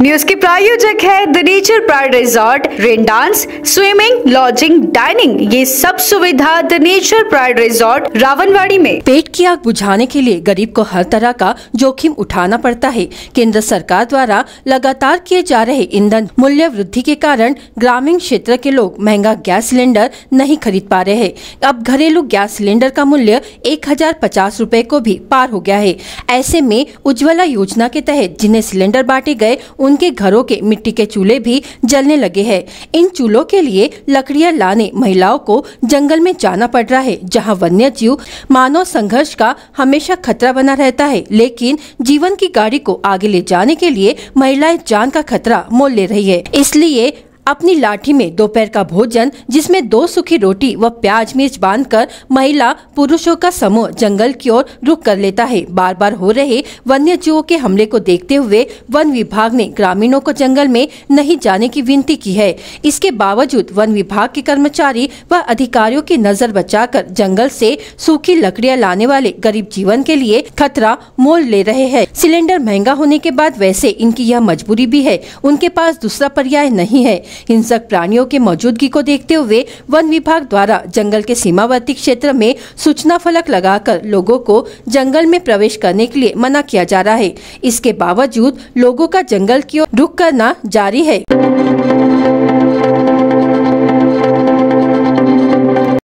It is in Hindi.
न्यूज के प्रायोजक है the nature pride resort. Rain dance, swimming, lodging, dining, ये सब सुविधा the nature pride resort Rawanwadi में। पेट की आग बुझाने के लिए गरीब को हर तरह का जोखिम उठाना पड़ता है। केंद्र सरकार द्वारा लगातार किए जा रहे ईंधन मूल्य वृद्धि के कारण ग्रामीण क्षेत्र के लोग महंगा गैस सिलेंडर नहीं खरीद पा रहे हैं। अब घरेलू गैस सिलेंडर का मूल्य 1050 रुपए को भी पार हो गया है। ऐसे में उज्ज्वला योजना के तहत जिन्हें सिलेंडर बांटे गए उनके घरों के मिट्टी के चूल्हे भी जलने लगे हैं। इन चूल्हों के लिए लकड़ियां लाने महिलाओं को जंगल में जाना पड़ रहा है, जहां वन्य जीव मानव संघर्ष का हमेशा खतरा बना रहता है। लेकिन जीवन की गाड़ी को आगे ले जाने के लिए महिलाएं जान का खतरा मोल ले रही है। इसलिए अपनी लाठी में दोपहर का भोजन, जिसमें 2 सूखी रोटी व प्याज मिर्च बांधकर महिला पुरुषों का समूह जंगल की ओर रुख कर लेता है। बार बार हो रहे वन्य जीवों के हमले को देखते हुए वन विभाग ने ग्रामीणों को जंगल में नहीं जाने की विनती की है। इसके बावजूद वन विभाग के कर्मचारी व अधिकारियों की नजर बचाकर जंगल से सूखी लकड़ियां लाने वाले गरीब जीवन के लिए खतरा मोल ले रहे हैं। सिलेंडर महंगा होने के बाद वैसे इनकी यह मजबूरी भी है, उनके पास दूसरा पर्याय नहीं है। हिंसक प्राणियों की मौजूदगी को देखते हुए वन विभाग द्वारा जंगल के सीमावर्ती क्षेत्र में सूचना फलक लगाकर लोगों को जंगल में प्रवेश करने के लिए मना किया जा रहा है। इसके बावजूद लोगों का जंगल की ओर रुख करना जारी है।